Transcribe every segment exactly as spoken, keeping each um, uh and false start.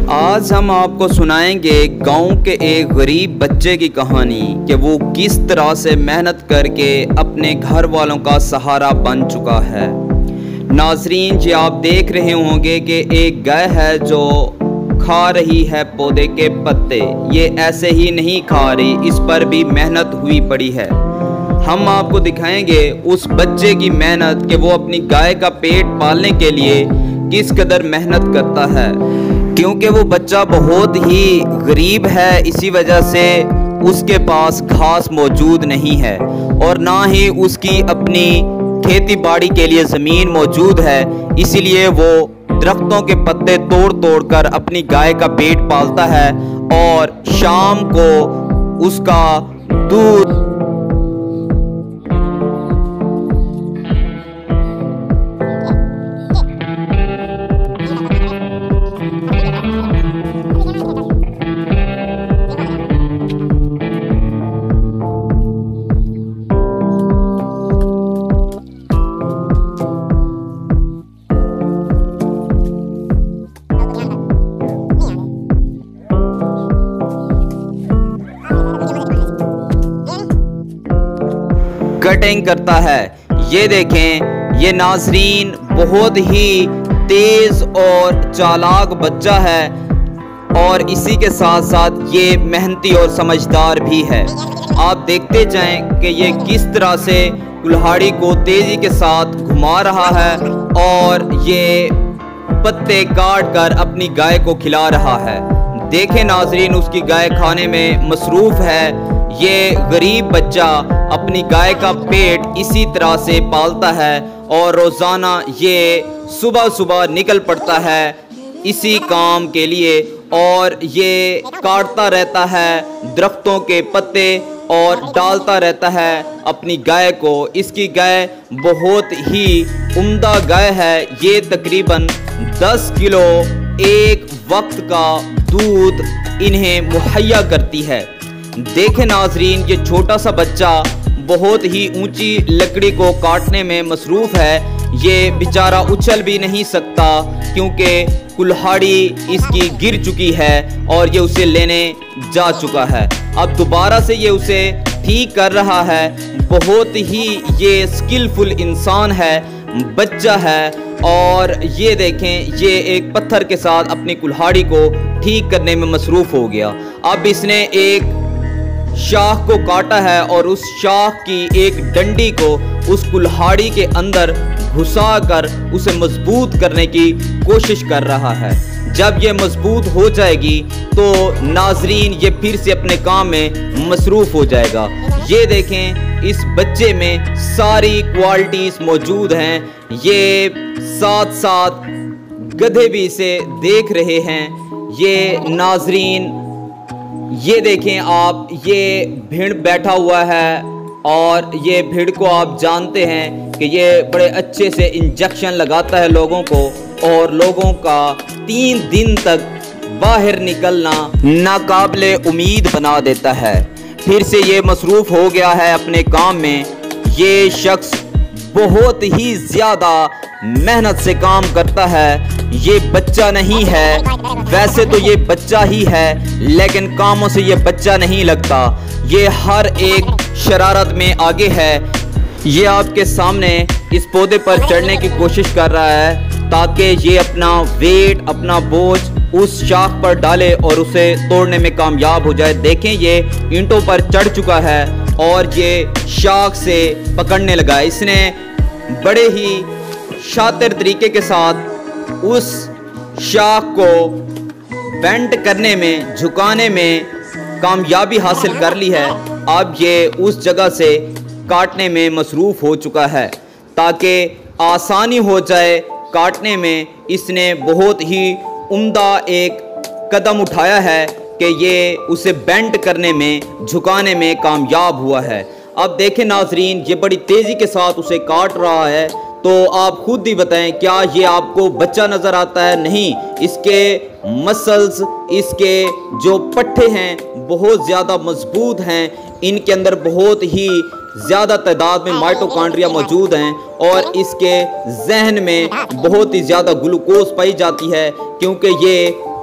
आज हम आपको सुनाएंगे गांव के एक गरीब बच्चे की कहानी कि वो किस तरह से मेहनत करके अपने घर वालों का सहारा बन चुका है। नाजरीन जी, आप देख रहे होंगे कि एक गाय है जो खा रही है पौधे के पत्ते। ये ऐसे ही नहीं खा रही, इस पर भी मेहनत हुई पड़ी है। हम आपको दिखाएंगे उस बच्चे की मेहनत कि वो अपनी गाय का पेट पालने के लिए किस कदर मेहनत करता है। क्योंकि वो बच्चा बहुत ही गरीब है, इसी वजह से उसके पास घास मौजूद नहीं है और ना ही उसकी अपनी खेती बाड़ी के लिए ज़मीन मौजूद है। इसीलिए वो दरख्तों के पत्ते तोड़ तोड़ कर अपनी गाय का पेट पालता है और शाम को उसका दूध कटिंग करता है। ये देखें, ये नाजरीन बहुत ही तेज और चालाक बच्चा है और इसी के साथ साथ ये मेहनती और समझदार भी है। आप देखते जाएं कि ये किस तरह से कुल्हाड़ी को तेजी के साथ घुमा रहा है और ये पत्ते काट कर अपनी गाय को खिला रहा है। देखें नाजरीन, उसकी गाय खाने में मसरूफ़ है। ये गरीब बच्चा अपनी गाय का पेट इसी तरह से पालता है और रोज़ाना ये सुबह सुबह निकल पड़ता है इसी काम के लिए और ये काटता रहता है दरख्तों के पत्ते और डालता रहता है अपनी गाय को। इसकी गाय बहुत ही उम्दा गाय है। ये तकरीबन दस किलो एक वक्त का दूध इन्हें मुहैया करती है। देखें नाजरीन, ये छोटा सा बच्चा बहुत ही ऊंची लकड़ी को काटने में मसरूफ़ है। ये बेचारा उछल भी नहीं सकता क्योंकि कुल्हाड़ी इसकी गिर चुकी है और ये उसे लेने जा चुका है। अब दोबारा से ये उसे ठीक कर रहा है। बहुत ही ये स्किलफुल इंसान है, बच्चा है। और ये देखें, ये एक पत्थर के साथ अपनी कुल्हाड़ी को ठीक करने में मसरूफ़ हो गया। अब इसने एक शाख को काटा है और उस शाख की एक डंडी को उस कुल्हाड़ी के अंदर घुसाकर उसे मजबूत करने की कोशिश कर रहा है। जब ये मजबूत हो जाएगी तो नाजरीन ये फिर से अपने काम में मसरूफ़ हो जाएगा। ये देखें, इस बच्चे में सारी क्वालिटीज़ मौजूद हैं। ये साथ साथ गधे भी इसे देख रहे हैं। ये नाजरीन ये देखें आप, ये भेड़ बैठा हुआ है और ये भेड़ को आप जानते हैं कि ये बड़े अच्छे से इंजेक्शन लगाता है लोगों को और लोगों का तीन दिन तक बाहर निकलना नाकाबिले उम्मीद बना देता है। फिर से ये मसरूफ़ हो गया है अपने काम में। ये शख्स बहुत ही ज़्यादा मेहनत से काम करता है। ये बच्चा नहीं है, वैसे तो ये बच्चा ही है लेकिन कामों से ये बच्चा नहीं लगता। ये हर एक शरारत में आगे है। ये आपके सामने इस पौधे पर चढ़ने की कोशिश कर रहा है ताकि ये अपना वेट, अपना बोझ उस शाख पर डाले और उसे तोड़ने में कामयाब हो जाए। देखें, ये ईंटों पर चढ़ चुका है और ये शाख से पकड़ने लगा। इसने बड़े ही शातिर तरीके के साथ उस शाख को बेंट करने में, झुकाने में कामयाबी हासिल कर ली है। अब ये उस जगह से काटने में मसरूफ़ हो चुका है ताकि आसानी हो जाए काटने में। इसने बहुत ही उम्दा एक कदम उठाया है कि ये उसे बेंट करने में, झुकाने में कामयाब हुआ है। अब देखें नाजरीन, ये बड़ी तेज़ी के साथ उसे काट रहा है। तो आप खुद ही बताएं, क्या ये आपको बच्चा नज़र आता है? नहीं, इसके मसल्स, इसके जो पट्टे हैं बहुत ज़्यादा मजबूत हैं। इनके अंदर बहुत ही ज़्यादा तादाद में माइटोकॉन्ड्रिया मौजूद हैं और इसके जहन में बहुत ही ज़्यादा ग्लूकोज पाई जाती है क्योंकि ये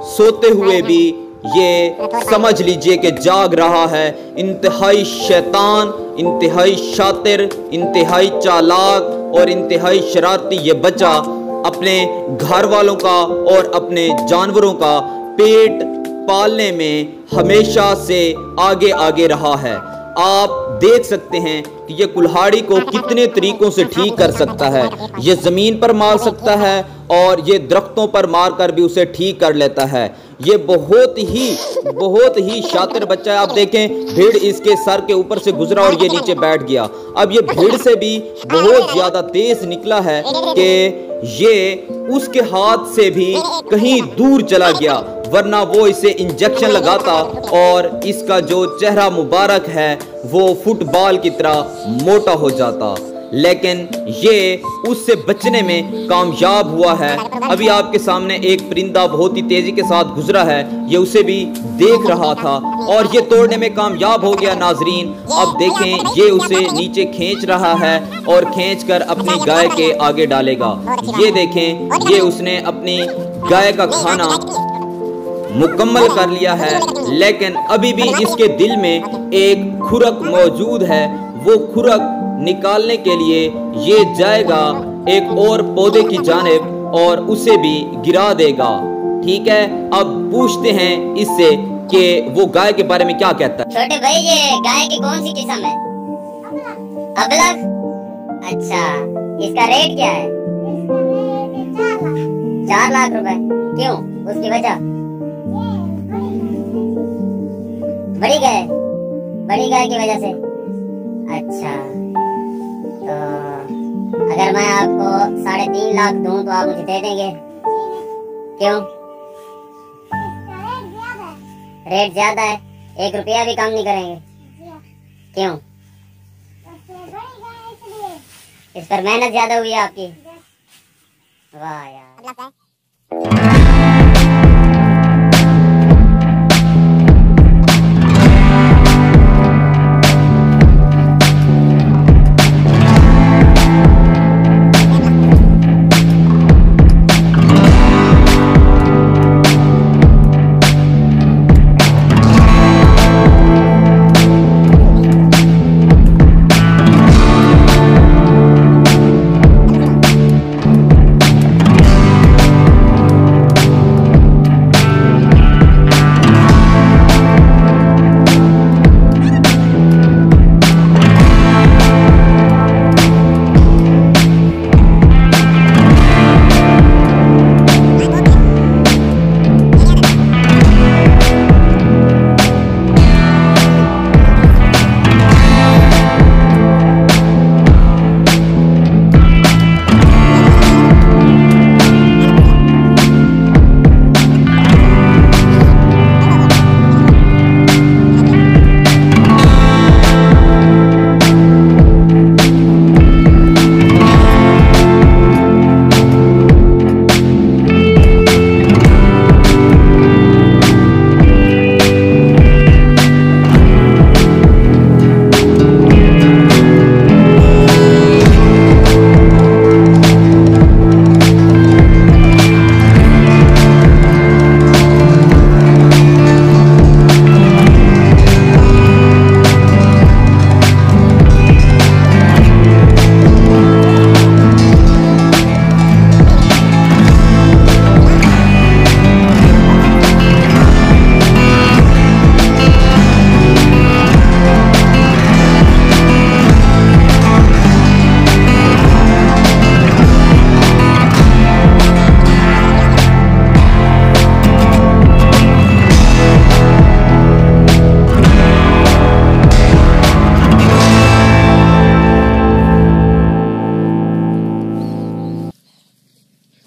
सोते हुए भी ये समझ लीजिए कि जाग रहा है। इंतहाई शैतान, इंतहाई शातिर, इंतहाई चालाक और इंतहाई शरारती ये बच्चा अपने घर वालों का और अपने जानवरों का पेट पालने में हमेशा से आगे आगे रहा है। आप देख सकते हैं कि ये कुल्हाड़ी को कितने तरीकों से ठीक कर सकता है। ये ज़मीन पर मार सकता है और ये दरख्तों पर मारकर भी उसे ठीक कर लेता है। ये बहुत ही बहुत ही शातिर बच्चा है। आप देखें, भीड़ इसके सर के ऊपर से गुजरा और ये नीचे बैठ गया। अब ये भीड़ से भी बहुत ज़्यादा तेज निकला है कि ये उसके हाथ से भी कहीं दूर चला गया, वरना वो इसे इंजेक्शन लगाता और इसका जो चेहरा मुबारक है वो फुटबॉल की तरह मोटा हो जाता। लेकिन ये उससे बचने में कामयाब हुआ है। अभी आपके सामने एक परिंदा बहुत ही तेजी के साथ गुजरा है, ये उसे भी देख रहा था और ये तोड़ने में कामयाब हो गया। नाजरीन, अब देखें, ये उसे नीचे खींच रहा है और खींचकर अपनी गाय के आगे डालेगा। ये देखें, ये उसने अपनी गाय का खाना मुकम्मल कर लिया है, लेकिन अभी भी इसके दिल में एक खुरक मौजूद है। वो खुरक निकालने के लिए ये जाएगा एक और पौधे की जानिब और उसे भी गिरा देगा। ठीक है, अब पूछते हैं इससे कि वो गाय के बारे में क्या कहता है। छोटे भाई, ये गाय की कौन सी किस्म है? अबलग। अच्छा, इसका रेट क्या है? चार लाख रुपए। क्यों? उसकी वजह? बड़ी गाय, बड़ी गाय की वजह से। अच्छा, तो अगर मैं आपको साढ़े तीन लाख दूं तो आप मुझे दे देंगे? क्यों? रेट ज्यादा है, एक रुपया भी कम नहीं करेंगे? क्यों? इस पर मेहनत ज्यादा हुई है आपकी। वाह यार।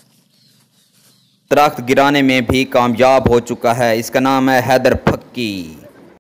दरख्त गिराने में भी कामयाब हो चुका है। इसका नाम है हैदर फक्की।